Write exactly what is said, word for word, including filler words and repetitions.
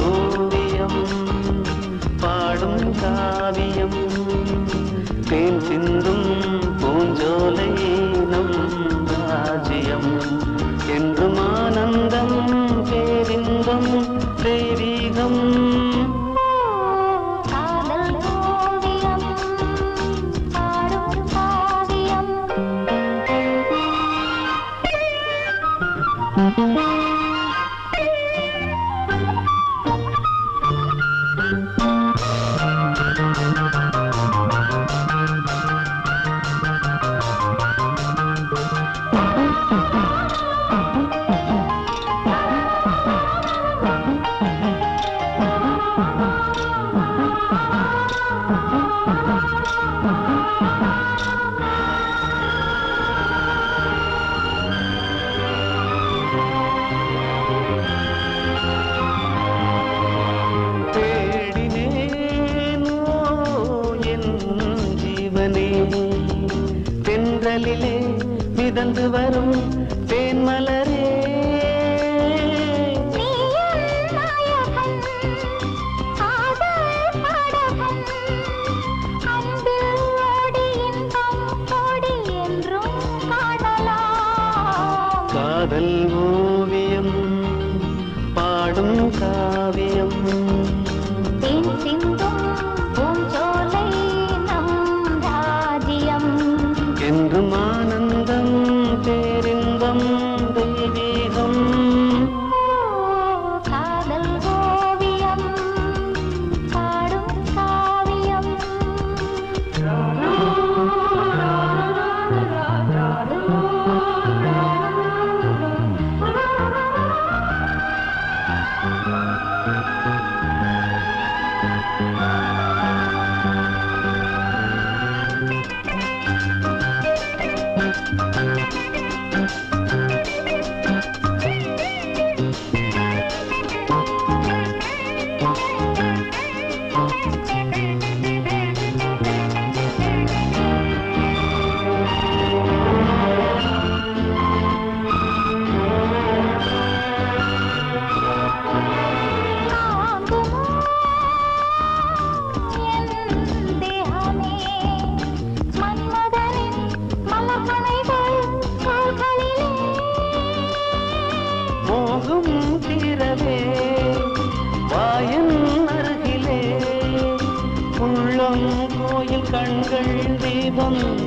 ஓவியம் பாடும் காவியம் தேன் சிந்தும் பூஞ்சோலை நம் ராஜ்யம் என்றும் ஆனந்தம் பேரின்பம் தெய்வீகம் தென்றலிலே மிதந்து வரும் தேன்மலரே காதல் ஓவியம் பாடும் காவியம் தேன் சிந்தும் பூஞ்சோலை நம் ராஜ்யம் என்றும் ஆனந்தம் பேரின்பம் தெய்வீகம் காதல் ஓவியம் பாடும் காவியம் தீரவே வாயன் அருகிலே உள்ளம் கோயில் கண்கள் தீபம்